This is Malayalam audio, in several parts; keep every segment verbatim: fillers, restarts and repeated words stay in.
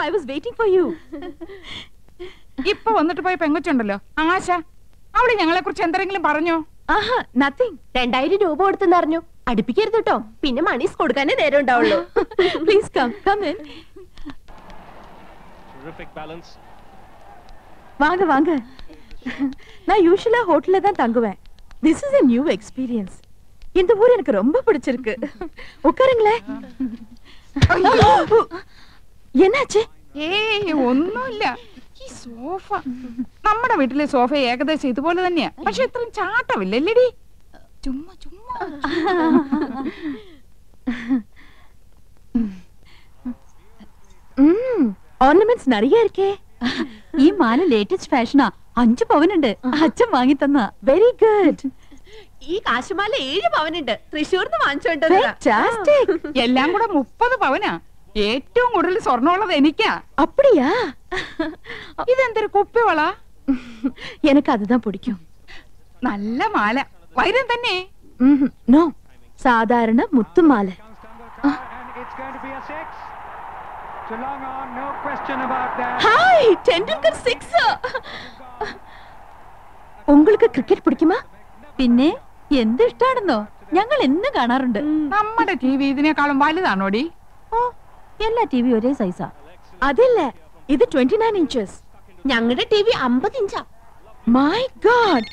I was waiting for you. ഇപ്പൊ വന്നിട്ട് പോയ പെങ്കൊച്ചുണ്ടല്ലോ ആശ, അവള് ഞങ്ങളെ കുറിച്ച് എന്തെങ്കിലും പറഞ്ഞോ? ആഹാ, നത്തിങ്. രണ്ടായിരം രൂപ കൊടുത്തെന്ന് അറിഞ്ഞു. അടുപ്പിക്കരുത് കേട്ടോ, പിന്നെ മണീസ് കൊടുക്കാനേ നേരം ഉണ്ടാവുള്ളൂ. Please come come in. வாங்க வாங்க. நான் யூசுவலா ஹோட்டல்ல தான் தங்குவேன். This is a new experience. இந்த ஊர் எனக்கு ரொம்ப பிடிச்சிருக்கு. உட்காருங்களே. என்னாச்சு? ഏയ് ഒന്നുമില്ല. ഈ സോഫ നമ്മുടെ വീട്ടിലെ സോഫ ഏകദേശം ഇതുപോലെ തന്നെയാ, പക്ഷെ ഇത്രയും ചാട്ടമില്ലല്ലേടി. ചുമ്മാ ചുമ്മാ. ഓർണമെന്റ്സ് நிறைய இருக்கே. ഈ മാല ലേറ്റസ്റ്റ് ഫാഷനാ. അഞ്ചു പവനുണ്ട്, അച്ഛൻ വാങ്ങി തന്ന. Very good. ഈ കാശുമാല ഏഴ് പവനുണ്ട്, തൃശ്ശൂർന്ന് വാങ്ങിച്ചോണ്ട്. എല്ലാം കൂടെ മുപ്പത് പവനാ. ഏറ്റവും കൂടുതൽ സ്വർണ്ണമുള്ളത് എനിക്കാ. அப்படியா? ഇതെന്തൊരു കുപ്പിവള? எனக்கு அதுதான் பிடிக்கும். നല്ല മാല, വൈരം തന്നെ. നോ, സാധാരണ മുത്തുമാല. Hi, Tendulkar six. உங்களுக்கு ക്രിക്കറ്റ് പിടിക്കുമോ? പിന്നെ എന്ത് ഇഷ്ടാണെന്നോ, ഞങ്ങൾ എന്നും കാണാറുണ്ട്. നമ്മുടെ ടി വി ഇതിനേക്കാളും വലുതാണോടി? ഓ, എല്ലാ ടി വി ഒരേ സൈസാ. അതല്ല, ഇത് ഇരുപത്തിയൊൻപത് ഇഞ്ചസ്. ഞങ്ങളുടെ ടി വി അമ്പത് ഇഞ്ചാ. My god.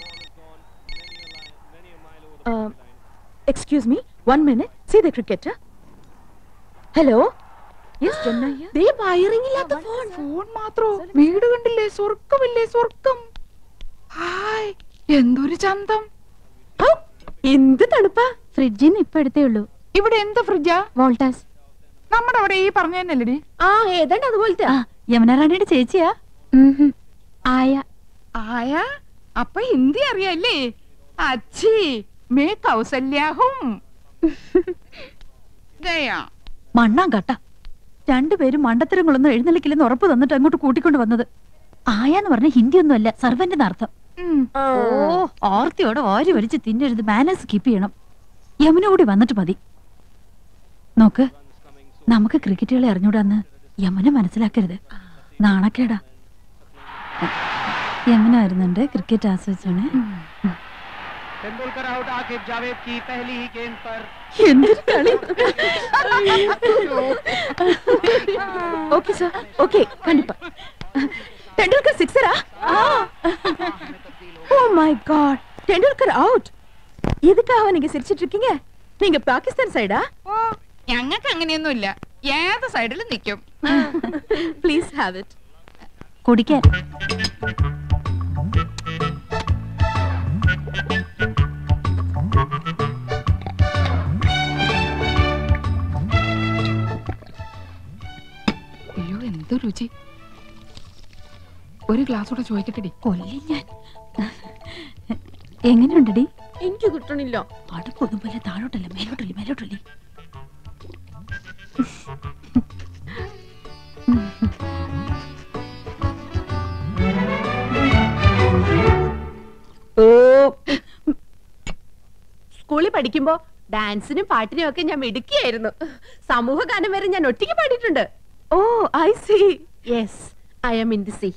Excuse me, one minute. See the cricket. Hello. Yes ജന്നയ്യ. ദേ വയറിംഗ് ഇല്ലാത്ത ഫോൺ. ഫോൺ മാത്രോ? വീട് കണ്ടില്ലേ? സ്വർഗ്ഗമില്ലേ സ്വർഗ്ഗം. ഹായ്, എന്തൊരു ചന്തം. എന്ത് തണുപ്പാ. ഫ്രിഡ്ജിന്ന് ഇപ്പൊ എടുത്തേ ഉള്ളൂ. ഇവിടെ എന്ത് ഫ്രിഡ്ജാ? വോൾട്ടാസ്. നമ്മുടെ അവിടെ ഈ പറഞ്ഞ തന്നെയല്ലേടി? ആ, ഏതാണ്ട് അതുപോലത്തെ. യമുന റാണിയുടെ ചേച്ചിയാ. ആയ. ആയ? അപ്പൊ ഹിന്ദി അറിയാല്ലേ? അച്ഛി മേ കൗസല്യാഹും. മണ്ണാൻ കട്ട. രണ്ടുപേരും മണ്ടത്തരങ്ങളൊന്നും എഴുന്നള്ളിക്കില്ലെന്ന് ഉറപ്പ് തന്നിട്ട് അങ്ങോട്ട് കൂട്ടിക്കൊണ്ട് വന്നത്. ആയാന്ന് പറഞ്ഞ ഹിന്ദി ഒന്നും അല്ല, സർവന്റിന് അർത്ഥം. ഓ, ഓർത്തിയോടെ ഓരി വലിച്ച് തിന്നരുത്, മാനേഴ്സ് കീപ്പ് ചെയ്യണം. യമുന കൂടി വന്നിട്ട് മതി. നോക്ക്, നമുക്ക് ക്രിക്കറ്റുകളെ അറിഞ്ഞൂടാന്ന് യമുന മനസ്സിലാക്കരുത്. നാണക്കേടാ. യമുന വരുന്നുണ്ട്, ക്രിക്കറ്റ് ആസ്വദിച്ചാണ്. എന്തൊരു കളി. ഓക്കേ സർ, ഓക്കേ, കണ്ടിപ്പാ. ടെൻഡുൽക്കർ സിക്സറാ? Oh my god, Tendulkar out. இதுக்காக நீங்க சிரிச்சிட்டு இருக்கீங்க? நீங்க பாகிஸ்தான் சைடா? ഓ, ഞങ്ങൾക്ക് അങ്ങനെയൊന്നുമില്ല, ഏത് സൈഡിലും നിൽക്കും. Please have it. കുടിക്കാൻ. അയ്യോ, എന്ത് രുചി. ഒരു ഗ്ലാസ് കൂടെ ചോദിക്കട്ടെടി. കൊല്ലി ഞാൻ. എങ്ങനെയുണ്ടടി? എനിക്ക് കിട്ടണില്ല. അടുപ്പൊന്നും പോലെ താഴോട്ടല്ല, മേലോട്ടല്ലേ മേലോട്ടല്ലേ. സ്കൂളിൽ പഠിക്കുമ്പോ ഡാൻസിനും പാട്ടിനും ഒക്കെ ഞാൻ മിടുക്കിയായിരുന്നു. സമൂഹ ഗാനം വരെ ഞാൻ ഒറ്റയ്ക്ക് പാടിയിട്ടുണ്ട്. Oh, I see. Yes, I am in the sea.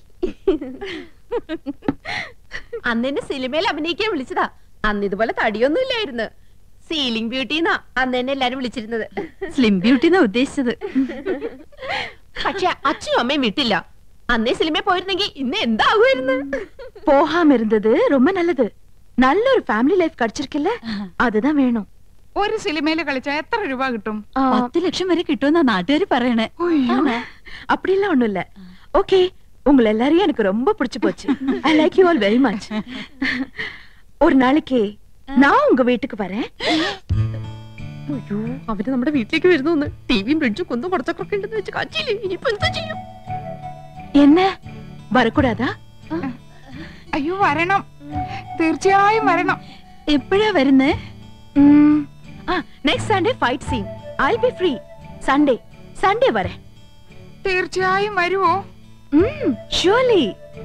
അന്ന് എന്നെ സിനിമയിൽ അഭിനയിക്കാൻ വിളിച്ചതാ. അന്ന് ഇതുപോലെ തടിയൊന്നും ഇല്ലായിരുന്നു. സീലിംഗ് ബ്യൂട്ടി എന്നാ അന്ന് എന്നെ എല്ലാരും വിളിച്ചിരുന്നത്. സ്ലിം ബ്യൂട്ടി എന്നാ ഉദ്ദേശിച്ചത്. പക്ഷെ അച്ഛനും അമ്മയും വിട്ടില്ല. അന്നേ സിനിമയിൽ പോയിരുന്നെങ്കിൽ ഇന്ന് എന്താകുമായിരുന്നു. പോകാൻ വരുന്നത് ரொம்ப நல்லது. നല്ലൊരു ഫാമിലി ലൈഫ് കടിച്ചിരിക്കില്ല, അതുதான் വേണം. ഒരു സിനിമയിൽ കളിച്ചാ എത്ര രൂപ കിട്ടും? പത്ത് ലക്ഷം വരെ കിട്ടുമെന്നാ നാട്ടുകാര് പറയണേ. அப்படிலாம் ஒண்ணும் இல்ல. ஓகே, உங்களை எல்லாரையும் எனக்கு ரொம்ப பிடிச்சு போச்சு. I like you all very much. ஒரு நாளைக்கு நான் உங்க வீட்டுக்கு வரேன். അയ്യോ, അവര് നമ്മുടെ വീട്ടിലേക്ക് വരുന്നു. ടിവിയും ഫ്രിഡ്ജും കൊന്നും കുറച്ചൊക്കെ ഉണ്ടെന്ന് വെച്ച് കാച്ചില്ലേ. ഇനിയിപ്പോ എന്താ ചെയ്യും? என்ன வரக்கூடாதா? അയ്യോ, വരണം, തീർച്ചയായും വരണം. എപ്പോഴാ വരുന്നേ? Next Sunday fight scene. I be free. Sunday Sunday വരെ. തീർച്ചയായും വരുവോ? ഷുവർലി.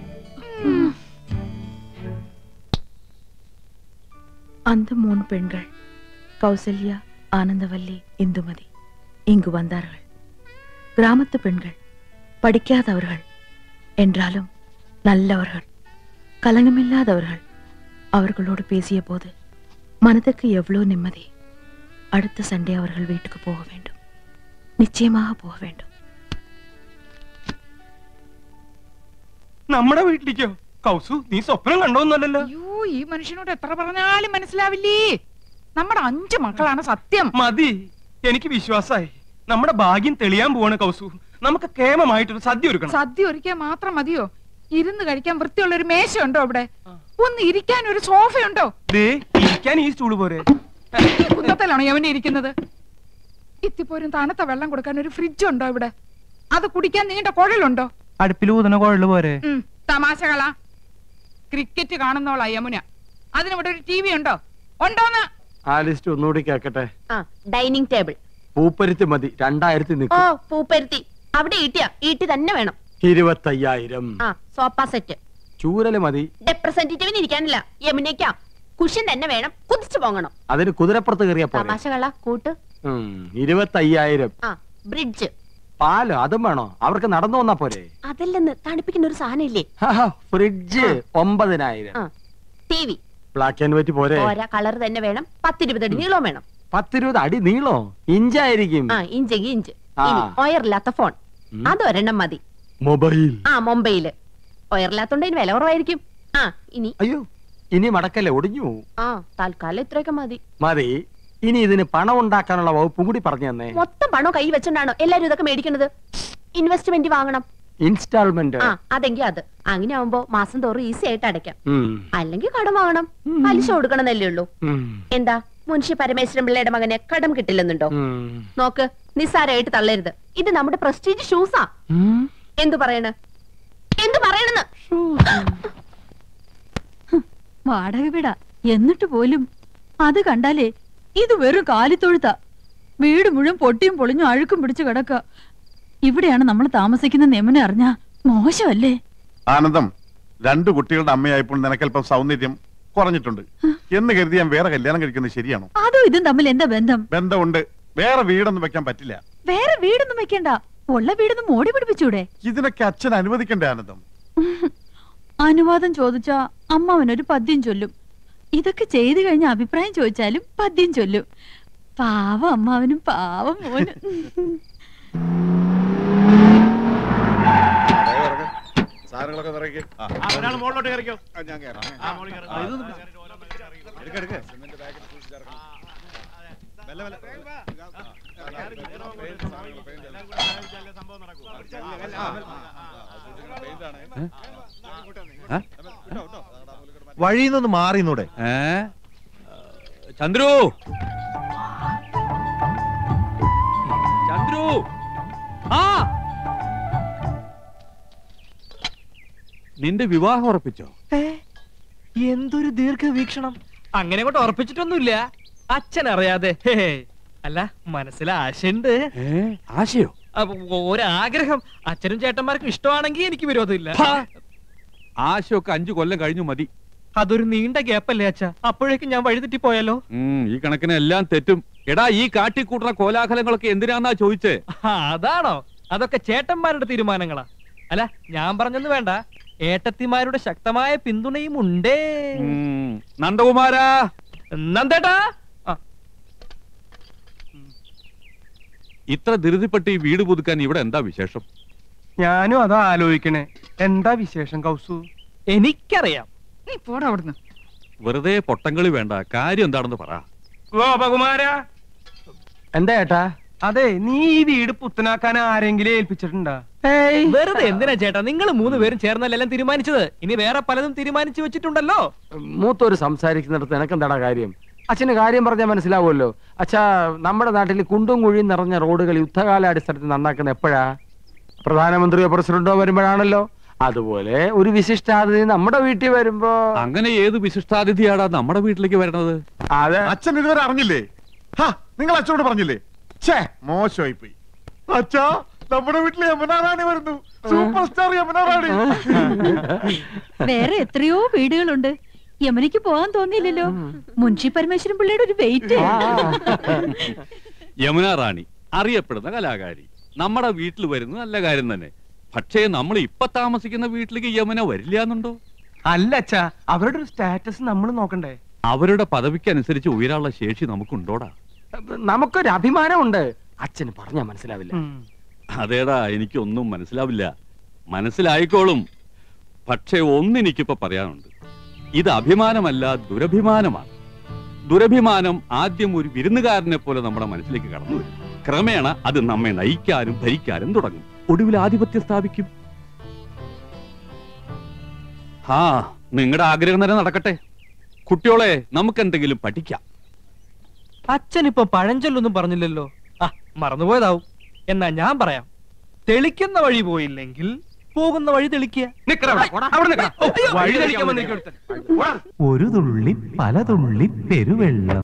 அந்த மூணு பெண்கள் கௌசல்யா, ஆனந்தவல்லி, இந்துமதி இங்கு வந்தார்கள். கிராமத்து பெண்கள். படிக்காதவர்கள் என்றாலும் நல்லவர்கள், கலங்கமில்லாதவர்கள். அவர்களோடு பேசிய போது மனதுக்கு எவ்வளவு நிம்மதி. அடுத்த சண்டே அவர்கள் வீட்டுக்கு போக வேண்டும், நிச்சயமாக போக வேண்டும். നമ്മുടെ വീട്ടിലേക്കോ? കൗസു, നീ സ്വപ്നം കണ്ടോന്നല്ലോ. അയ്യോ, ഈ മനുഷ്യനോട് എത്ര പറഞ്ഞാലും മനസ്സിലാവില്ലേ. നമ്മുടെ അഞ്ചു മക്കളാണ് സത്യം. മതി, എനിക്ക് വിശ്വാസായി. നമ്മുടെ ഭാഗ്യം തെളിയാൻ പോവാണ് കൗസു. നമുക്ക് കേമമായിട്ടൊരു സദ്യ ഒരുക്കണം. സദ്യ ഒരുക്കാൻ മാത്രം മതിയോ? ഇരുന്ന് കഴിക്കാൻ വൃത്തിയുള്ള ഒരു മേശ ഉണ്ടോ ഇവിടെ? ഒന്ന് ഇരിക്കാൻ ഒരു സോഫയുണ്ടോ? ഇരിക്കാൻ ഈ സ്റ്റൂള് പോരെ? കുന്നത്തിലാണോ യവനെ ഇരിക്കുന്നത്? ഇത്തിപ്പോരും തണുത്ത വെള്ളം കൊടുക്കാൻ ഒരു ഫ്രിഡ്ജ് ഉണ്ടോ ഇവിടെ? അത് കുടിക്കാൻ നീണ്ട കുഴലുണ്ടോ? അടുപ്പിൽ ഊതുന്ന കുഴല് പോരെ? തമാശകളാ. ക്രിക്കറ്റ് കാണുന്നോളാ യമുന. അതിനിവിടെ ഒരു ടി വി ഉണ്ടോ? ഉണ്ടോന്ന് ആ ലിസ്റ്റ് ഒന്നുകൂടി കേക്കട്ടെ. ഡൈനിങ് ടേബിൾ പൂപ്പരുത്തി മതി. രണ്ടായിരത്തി ഓ പൂപ്പരുത്തി അവിടെ ഈട്ടിയാ ഈട്ടി തന്നെ വേണം. ഇരുപത്തയ്യായിരം. ആ സോഫ സെറ്റ്. ചൂരല് മതി. റെപ്രസെന്റേറ്റീവിന് ഇരിക്കാനില്ല, യമുനയ്ക്കാ. കുഷൻ തന്നെ വേണം, കുതിച്ചു പോകണം. അതിന് കുതിരപ്പുറത്ത് കയറിയ തമാശകളാ കൂട്ട്. ഇരുപത്തയ്യായിരം. ആ ബ്രിഡ്ജ്. പാലോ അതും വേണോ? അവർക്ക് നടന്നു വന്നാ പോരെ? അതല്ലെന്ന്, തണുപ്പിക്കുന്ന ഒരു സാധനം ഇല്ലേ? ഫ്രിഡ്ജ് ഒമ്പതിനായിരം. T V black and white പോരെ? ഓരോ കളർ തന്നെ വേണം. പത്തിരുപത് അടി നീളവും വേണം. പത്തിരുപത് അടി നീളോ? ഇഞ്ചായിരിക്കും. ആ ഇഞ്ചെങ്കി ഇഞ്ച്. ഒയറില്ലാത്ത ഫോൺ അതൊരെണ്ണം മതി. മൊബൈൽ. ആ മൊബൈല് ഒയറില്ലാത്തോണ്ട് ഇതിന് വില കുറവായിരിക്കും. ആ ഇനി അയ്യോ, ഇനി മടക്കല്ലേ, ഒടിഞ്ഞു. ആ തൽക്കാലം ഇത്രയൊക്കെ മതി. മതി. ഇനി ഇതിന് പണം ഉണ്ടാക്കാനുള്ള വകുപ്പും കൂടി പറഞ്ഞു തന്നെ. മൊത്തം പണം കൈ വെച്ചോണ്ടാണോ എല്ലാരും ഇതൊക്കെ മേടിക്കുന്നത്? ഇൻവെസ്റ്റ്മെന്റ് വാങ്ങണം. ഇൻസ്റ്റാൾമെന്റ്. ആ അതെങ്കിൽ അത്. അങ്ങനെ ആവുമ്പോ മാസം തോറും ഈസി ആയിട്ട് അടയ്ക്കാം. അല്ലെങ്കിൽ കടം വാങ്ങണം, പലിശ കൊടുക്കണമെന്നല്ലേ ഉള്ളൂ. എന്താ മുൻഷി പരമേശ്വരൻ പിള്ളയുടെ മകനെ കടം കിട്ടില്ലെന്നുണ്ടോ? നോക്ക്, നിസ്സാരമായിട്ട് തള്ളരുത്. ഇത് നമ്മുടെ പ്രസ്റ്റീജ് ഷൂസാ. എന്തു പറയണ എന്തു പറയണെന്ന്? വാടക വീടാ എന്നിട്ട് പോലും അത് കണ്ടാലേ ഇത് വെറും കാലിത്തൊഴുത്താ. വീട് മുഴുവൻ പൊട്ടിയും പൊളിഞ്ഞും അഴുക്കും പിടിച്ചു കിടക്ക. ഇവിടെയാണ് നമ്മൾ താമസിക്കുന്ന നെമനെ അറിഞ്ഞ മോശമല്ലേ? ആനന്ദം, രണ്ടു കുട്ടികളുടെ അമ്മയായപ്പോൾ നിനക്കല്പം സൗന്ദര്യം കുറഞ്ഞിട്ടുണ്ട് എന്ന് കരുതി ഞാൻ വേറെ കല്യാണം കഴിക്കുന്നത് ശരിയാണോ? അതും ഇതും തമ്മിൽ എന്താ ബന്ധം? ബന്ധമുണ്ട്. വേറെ വീടൊന്നും വെക്കാൻ പറ്റില്ല. വേറെ വീടൊന്നും വെക്കണ്ട, ഉള്ള വീടൊന്നും മോടി പിടിപ്പിച്ചൂടെ? ഇതിനൊക്കെ അച്ഛൻ അനുവദിക്കണ്ടേ ആനന്ദം? അനുവാദം ചോദിച്ചാ അമ്മാവനൊരു പദ്യം ചൊല്ലും. ഇതൊക്കെ ചെയ്തു കഴിഞ്ഞ അഭിപ്രായം ചോദിച്ചാലും പദ്യം ചൊല്ലും. പാവം അമ്മാവനും പാവം മോനും. സാധനങ്ങളൊക്കെ നിറയ്ക്ക്. മുകളിലോട്ട് കയറിക്കോ. ഞാൻ കയറാം. വഴിയിൽ നിന്ന് മാറിന്നൂടെ? ചന്ദ്രു, ചന്ദ്രു, ആ നിന്റെ വിവാഹം ഉറപ്പിച്ചോ? എന്തൊരു ദീർഘവീക്ഷണം. അങ്ങനെ കൊണ്ട് ഉറപ്പിച്ചിട്ടൊന്നുമില്ല, അച്ഛൻ അറിയാതെ. അല്ല, മനസ്സിൽ ആശയുണ്ട്. ആശയോ? ഒരാഗ്രഹം. അച്ഛനും ചേട്ടന്മാർക്കും ഇഷ്ടമാണെങ്കിൽ എനിക്ക് വിരോധമില്ല. ആശയൊക്കെ അഞ്ചു കൊല്ലം കഴിഞ്ഞു മതി. അതൊരു നീണ്ട ഗ്യാപ്പല്ലേ അച്ഛാ? അപ്പോഴേക്കും ഞാൻ വഴിതെറ്റി പോയാലോ? ഈ കണക്കിന് എല്ലാം തെറ്റും. എടാ, ഈ കാട്ടിക്കൂട്ടുന്ന കോലാഹലങ്ങളൊക്കെ എന്തിനാന്നാ ചോദിച്ചേ? അതാണോ? അതൊക്കെ ചേട്ടന്മാരുടെ തീരുമാനങ്ങളാ. അല്ല, ഞാൻ പറഞ്ഞൊന്നും വേണ്ട, ഏട്ടത്തിമാരുടെ ശക്തമായ പിന്തുണയും ഉണ്ടേ. നന്ദകുമാരാ, നന്ദേട്ടാ, ഇത്ര ധൃതിപ്പെട്ട് ഈ വീട് പുതുക്കാൻ ഇവിടെ എന്താ വിശേഷം? ഞാനും അതാ ആലോചിക്കണേ. എന്താ വിശേഷം കൗസു? എനിക്കറിയാം. നീ പോടാ അവിടുന്ന്. വെറുതെ പൊട്ടങ്കളി വേണ്ട, കാര്യം എന്താണെന്ന് പറ. ഗോപകുമാരാ, എന്താ ഏട്ടാ? അതെ, നീ ഈ വീട് പുത്തനാക്കാൻ ആരെങ്കിലും ഏൽപ്പിച്ചിട്ടുണ്ടാ? വെറുതെ എന്തിനാ ചേട്ടാ, നിങ്ങൾ മൂന്ന് പേരും ചേർന്നല്ലെല്ലാം തീരുമാനിച്ചത്. ഇനി വേറെ പലതും തീരുമാനിച്ചു വെച്ചിട്ടുണ്ടല്ലോ. മൂത്തോര് സംസാരിക്കുന്നിടത്ത് എനക്കെന്താടാ കാര്യം? അച്ഛന് കാര്യം പറഞ്ഞാൽ മനസ്സിലാവുമല്ലോ. അച്ഛാ, നമ്മുടെ നാട്ടിൽ കുണ്ടും കുഴിയും നിറഞ്ഞ റോഡുകൾ യുദ്ധകാല അടിസ്ഥാനത്തിൽ നന്നാക്കുന്ന എപ്പോഴാ? പ്രധാനമന്ത്രിയോ പ്രസിഡന്റോ വരുമ്പോഴാണല്ലോ. അതുപോലെ ഒരു വിശിഷ്ടാതിഥി നമ്മുടെ വീട്ടിൽ വരുമ്പോ. അങ്ങനെ ഏത് വിശിഷ്ടാതിഥിയാടാ നമ്മുടെ വീട്ടിലേക്ക് വരണത്? അതെ, അച്ഛൻ ഇതുവരെ അറിഞ്ഞില്ലേ? നിങ്ങൾ അച്ഛനോട് പറഞ്ഞില്ലേ? ഛേ, മോശമായി പോയി. അച്ഛാ, നമ്മുടെ വീട്ടിൽ യമുനാറാണി വരുന്നു. Super star Yamunarani. വേറെ എത്രയോ വീടുകളുണ്ട്. യമനിക്ക് പോകാൻ തോന്നിയില്ലല്ലോ. മുൻഷി പരമേശ്വരൻ പിള്ളയുടെ ഒരു വെയിറ്റ്. യമുന റാണി അറിയപ്പെടുന്ന കലാകാരി നമ്മുടെ വീട്ടിൽ വരുന്നത് നല്ല കാര്യം തന്നെ. പക്ഷേ നമ്മൾ ഇപ്പൊ താമസിക്കുന്ന വീട്ടിലേക്ക് യമുന വരില്ല എന്നുണ്ടോ? അല്ല അച്ഛാ, അവരുടെ ഒരു സ്റ്റാറ്റസ് നമ്മൾ നോക്കണ്ടേ? അവരുടെ പദവിക്കനുസരിച്ച് ഉയരാനുള്ള ശേഷി നമുക്കുണ്ടോടാ? നമുക്കൊരു അഭിമാനമുണ്ട്. അച്ഛന് പറഞ്ഞാ മനസ്സിലാവില്ല. അതേടാ, എനിക്കൊന്നും മനസ്സിലാവില്ല. മനസ്സിലായിക്കോളും. പക്ഷേ ഒന്നെനിക്കിപ്പോ പറയാനുണ്ട്. ഇത് അഭിമാനമല്ല, ദുരഭിമാനമാണ്. ദുരഭിമാനം ആദ്യം ഒരു വിരുന്നുകാരനെ പോലെ നമ്മുടെ മനസ്സിലേക്ക് കടന്നു വരും. ക്രമേണ അത് നമ്മെ നയിക്കാനും ഭരിക്കാനും തുടങ്ങും. ഒടുവിൽ ആധിപത്യം സ്ഥാപിക്കും. ആ നിങ്ങളുടെ ആഗ്രഹം തന്നെ നടക്കട്ടെ. കുട്ടിയോളെ, നമുക്ക് എന്തെങ്കിലും പഠിക്കാം. അച്ഛൻ ഇപ്പൊ പഴഞ്ചൊല്ലൊന്നും പറഞ്ഞില്ലല്ലോ. ആ മറന്നുപോയതാവും. എന്നാ ഞാൻ പറയാം. തെളിക്കുന്ന വഴി പോയില്ലെങ്കിൽ പോകുന്ന വഴി തെളിക്കുക. വഴി തെളിക്കാൻ വന്നിരിക്കും. ഒരു തുള്ളി പല തുള്ളി പെരുവെള്ളം.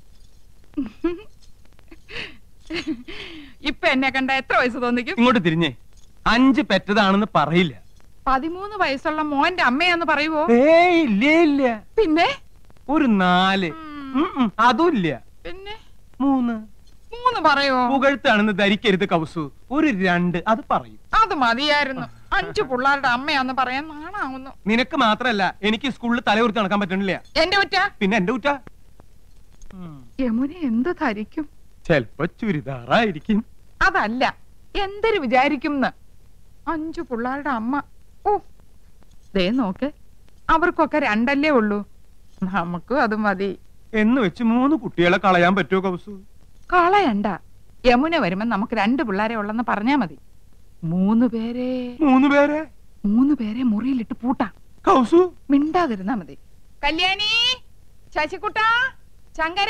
ഇപ്പൊ എന്നെ കണ്ട എത്ര വയസ്സ് തോന്നിക്കും? ഇങ്ങോട്ട് തിരിഞ്ഞേ. അഞ്ച് പെറ്റതാണെന്ന് പറയില്ല. പതിമൂന്ന് വയസ്സുള്ള മോന്റെ അമ്മയാന്ന് പറയുവോ? ഏയ് ഇല്ല ഇല്ല. പിന്നെ ഒരു നാല്. അതും ഇല്ല. പിന്നെ മൂന്ന്. മൂന്ന് പറയോ? പുകഴ്ത്താണെന്ന് ധരിക്കരുത് കൗസു. ഒരു രണ്ട് അത് പറയും. അത് മതിയായിരുന്നു. അഞ്ചു പിള്ളേരുടെ അമ്മയാന്ന് പറയാൻ നാണാവുന്നു. നിനക്ക് മാത്രല്ല, എനിക്ക് സ്കൂളിൽ തലയുർത്തി നടക്കാൻ പറ്റണില്ല. എന്റെ കുറ്റ? പിന്നെ എന്റെ കുറ്റ. യമുന എന്ത് ധരിക്കും? ചെലപ്പോ ചുരിദാറായിരിക്കും. അതല്ല, എന്തൊരു വിചാരിക്കും. അഞ്ചു പിള്ളേരുടെ അമ്മ. ഓ ദേ നോക്ക്, അവർക്കൊക്കെ രണ്ടല്ലേ ഉള്ളൂ. നമുക്കും അത് മതി എന്ന് വെച്ച് മൂന്ന് കുട്ടികളെ കളയാൻ പറ്റുമോ കൗസു? കളയണ്ട. യമുന വരുമ്പോ നമുക്ക് രണ്ട് പിള്ളേരെ ഉള്ളെന്ന് പറഞ്ഞാ മതി. മൂന്ന് പേരെ മൂന്ന് പേരെ മൂന്ന് പേരെ മുറിയിലിട്ട് പൂട്ടാം. കൗസു മിണ്ടാതിരുന്നാ മതി. കല്യാണി, ശശികുട്ട, ശങ്കര.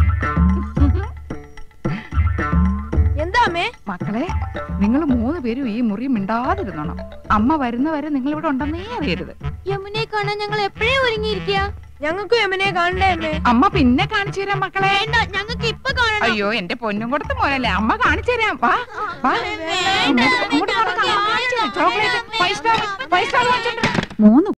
എന്താ അമ്മേ? മക്കളെ, നിങ്ങൾ മൂന്ന് പേരും ഈ മുറി മിണ്ടാതിരുന്നോണം. അമ്മ വരുന്നവരെ നിങ്ങൾ ഇവിടെ ഉണ്ടെന്നേ അറിയരുത്. യമുനെ കാണാൻ ഞങ്ങൾ എപ്പോഴേ ഒരുങ്ങിയിരിക്കുക. ഞങ്ങൾക്ക് യമുനെ കാണണ്ടേ അമ്മേ? അമ്മ പിന്നെ കാണിച്ചു തരാം മക്കളെ. ഞങ്ങൾക്ക് ഇപ്പൊ കാണണം. അയ്യോ, എന്റെ പൊന്നും കൊടുത്ത മോനല്ലേ, അമ്മ കാണിച്ചു തരാം. വാ വാ, അങ്ങോട്ട് നടക്കാം. Chocolate five star five star വാങ്ങിച്ചിട്ടുണ്ട്. മൂന്ന്